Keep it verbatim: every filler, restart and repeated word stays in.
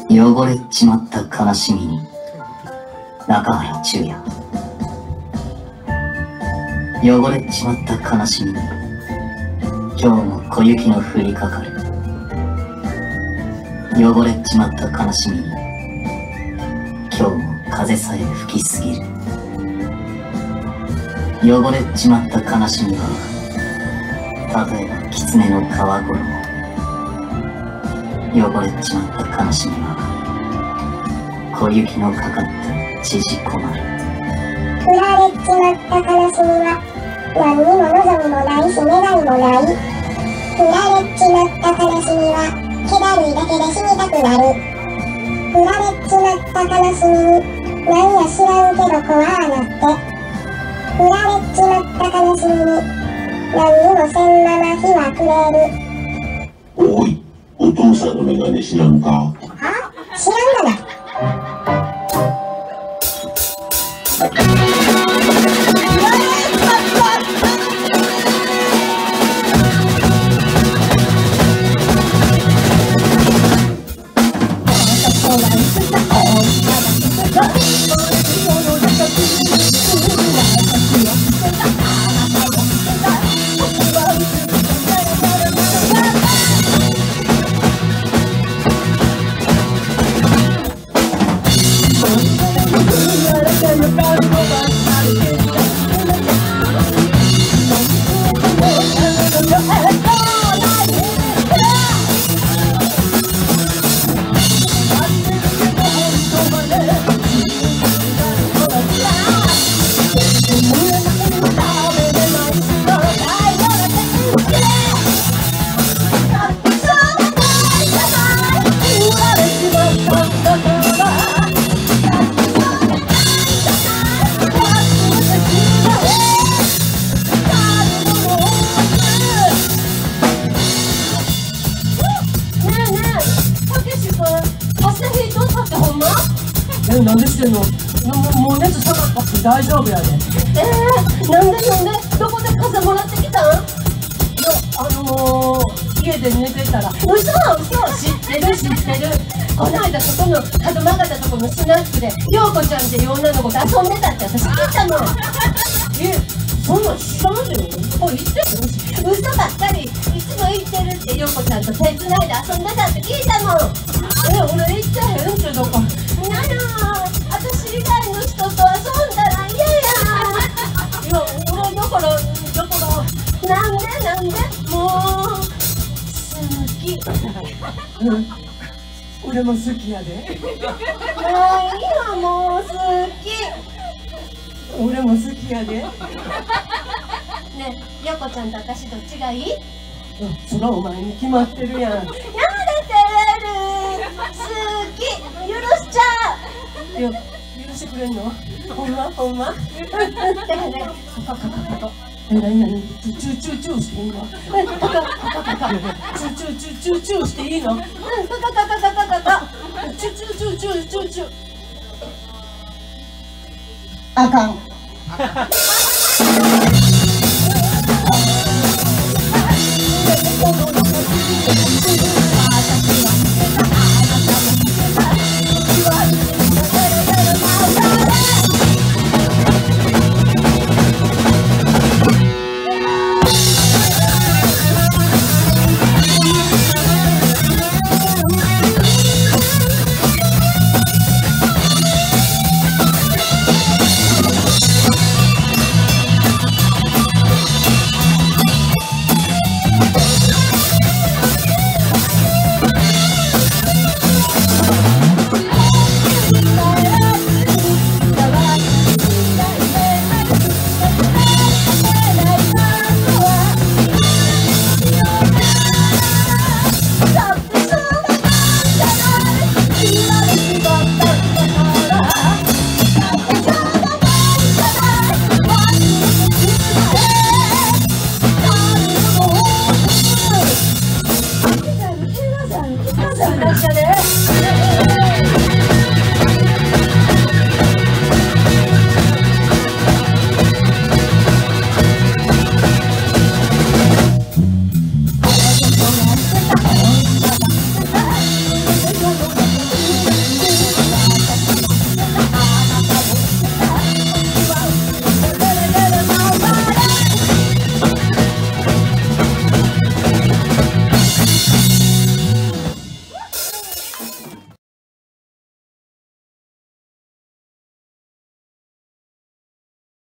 汚れちまった悲しみに中原中也。汚れちまった悲しみに今日も小雪の降りかかる。汚れちまった悲しみに今日も風さえ吹きすぎる。汚れちまった悲しみは例えば狐の皮衣。汚れちまった悲しみは小雪のかかって縮こまる。 振られちまった悲しみは何にも望みもないし願いもない。振られちまった悲しみは気だるいだけで死にたくなる。振られちまった悲しみになんや知らんけど怖あなって。振られちまった悲しみに何にもせんまま日は暮れる。 おい、お父さんのメガネ知らんか？ は？知らんがな。 え、なんでしてんの？もう熱下がったし大丈夫やで。 えー、なんでなんでどこで風もらってきたん？いや、 あのー、家で寝てたら。 嘘嘘、知ってる知ってる。この間そこの角曲がったとこのスナックで陽子ちゃんっていう女の子と遊んでたって私聞いたの。 え、そんなん知らんでよ。 これ言ってる？嘘ばっかり。いつも言ってるって陽子ちゃんと手つないで遊んでたって聞いたもん。 え、俺言ってへんけどか。 なら私以外の人と遊んだら嫌や。 いや、俺だからだからなんでなんでもう好き。 うん、俺も好きやで。 もういいわ、もう好き。 俺も好きやで。 ねえ、よこちゃんと私どっちがいい？ うん、そらお前に決まってるやん。 やだ、てれる。好き、許しちゃう。 いや、許してくれんの？ほんまほんま。 だからね、カカカカカ。 え、なになに？チュチュチュチュしていいの？カカカカカ。チュチュチュチュチュしていいの？うん、カカカカカカカ。チュチュチュチュチュチュ。あかん。